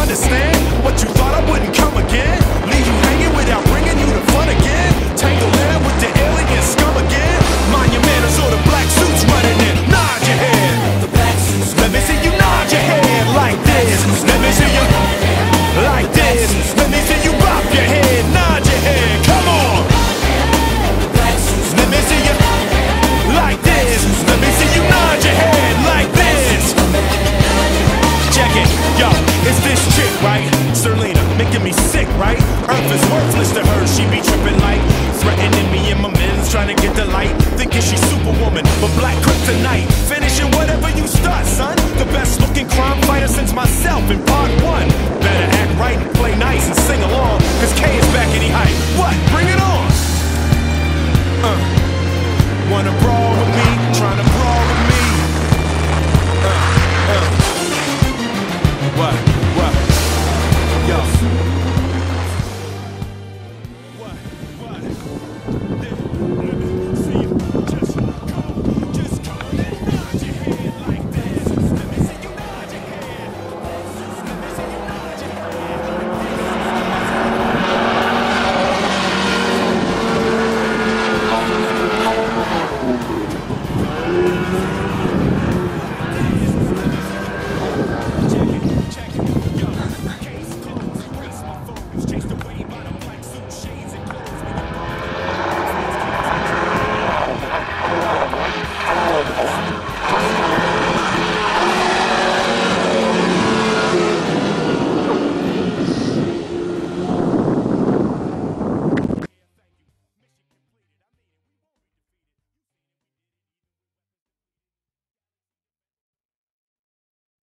understand? What you thought I wouldn't come again? Leave you hanging without bringing you to fun again? Tangle land with the alien scum again? Mind your manners or the black suits running in. Nod your head. Let me see you nod your head like this. Let me see you like this. Let me see you bop your head, nod your head. Come on. Let me see you like this. Let me see you nod your head like this. Check it, yo, it's this chick, right? Serlina, making me sick, right? Earth is worthless to her, she be tripping like threatening me and my men's trying to get the light. Thinking she's superwoman, but black kryptonite. Finishing whatever you start, son. The best looking crime fighter since myself. And